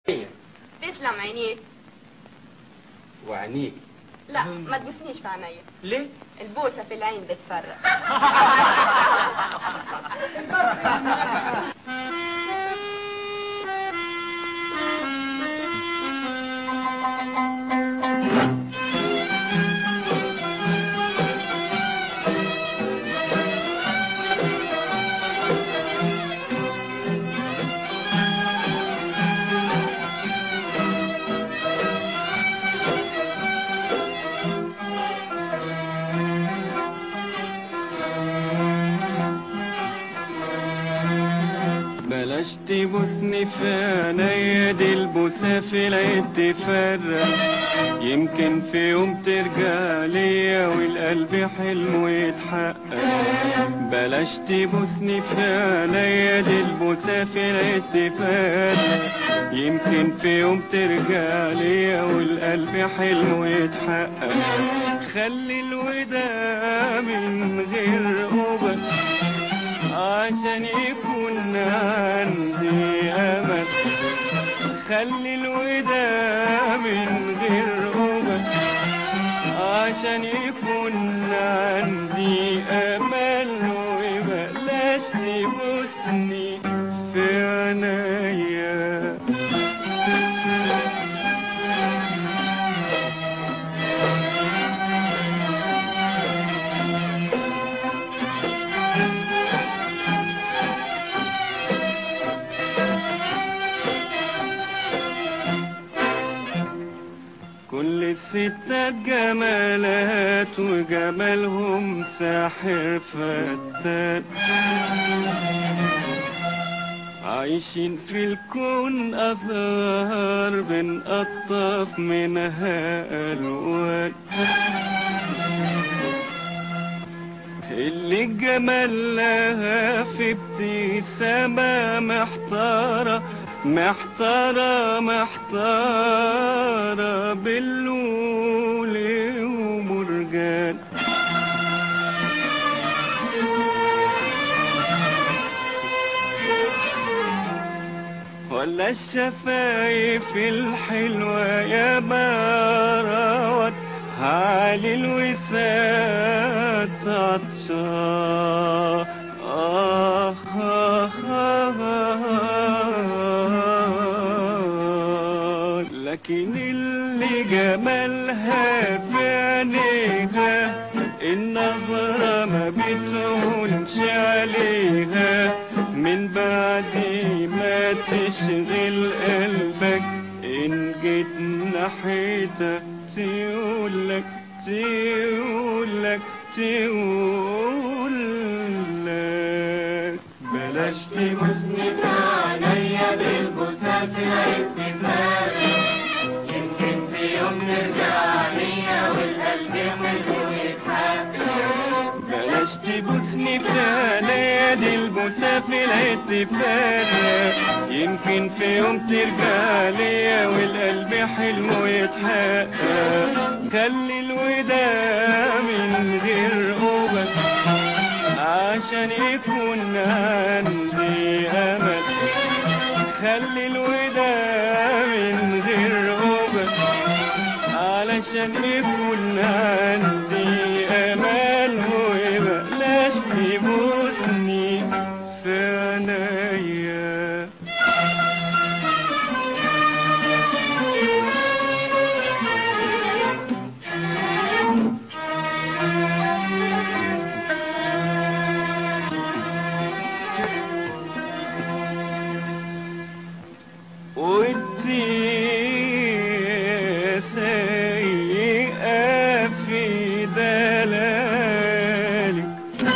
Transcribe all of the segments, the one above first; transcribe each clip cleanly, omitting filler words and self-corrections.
تسلم عينيك. وعينيك؟ لا ما تبوسنيش في عينيا. ليه؟ البوسة في العين بتفرق. بلاش تبوسني في عينيا، دي البوسة في العين تفرق. يمكن في يوم ترجع ليا والقلب حلمه يتحقق. بلاش تبوسني في عينيا، دي البوسة في العين تفرق. يمكن في يوم ترجع ليا والقلب حلمه يتحقق. خلي الوداع من غير قبل عشان يكون عندي أمل. خلي الوداع من غير قبل عشان يكون عندي أمل. وبلاش تبوسني في عينيا. كل الستات جمالات وجمالهم ساحر فتان. عايشين في الكون أزهار بنقطف منها ألوان. اللي الجمال لها في ابتسامة محتارة محتارة محتارة باللول ومرجان. ولا الشفايف الحلوة يا باروت عالي الوسات عطشان. لكن اللي جمالها في عينيها النظرة ما بتهونش عليها. من بعد ما تشغل قلبك إن جيت ناحيتها تقولك تقولك تقولك بلاش تبوسني في عينيا، دي البوسة في العين تفرق. يمكن في يوم نرجع ليا والقلب حلو يتحقق. بلاش تبوسني في عينيا، دي البوسة في العين تفرق. يمكن في يوم ترجع ليا والقلب حلمه يتحقق. خلي الوداع من غير قبل عشان يكون عندي أمل. خلي الوداع من غير قبل علشان يكون عندي أمل. وبلاش تبوسني في عينيا. ودي سيئة في دلالك.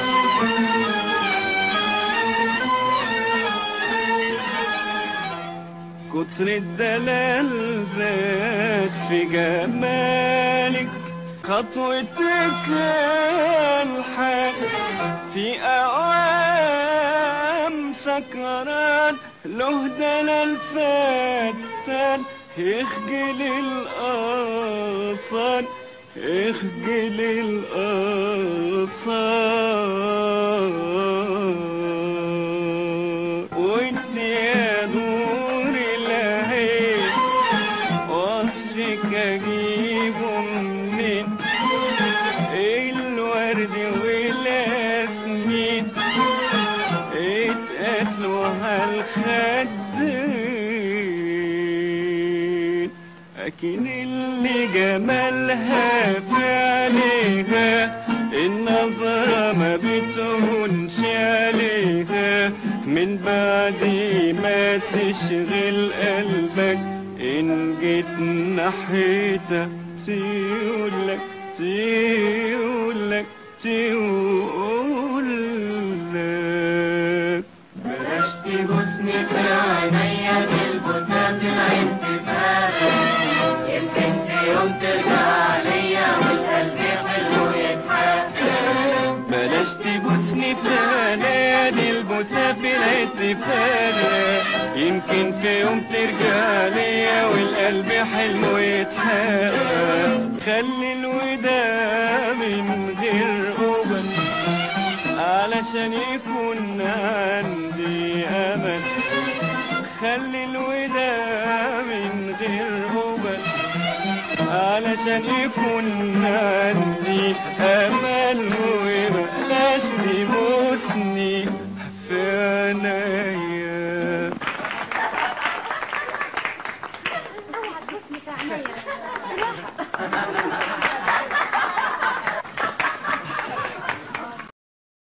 كتر الدلال زاد في جمالك. خطوتك الحق في أوام سكران له دلال فتان. اخجل القصان اخجل القصان. وانت يا نور العين لكن اللي جمالها في عينيها النظرة ما بتهونش عليها، من بعد ما تشغل قلبك إن جيت ناحيتها تقولك تقولك تقولك بلاش تبوسني في عينيا بالبوسات العين تفارق، يمكن في يوم ترجع عليا والقلب حلو يتحقق. بلاش تبوسني في عينيا البوسة في الاتفاق، يمكن في يوم ترجع ليا والقلب حلمه يتحقق. خلي الوداع من غير قبل علشان يكون عندي امل، خلي الوداع من غير قبل علشان يكون عندي امل، وبلاش تبوسني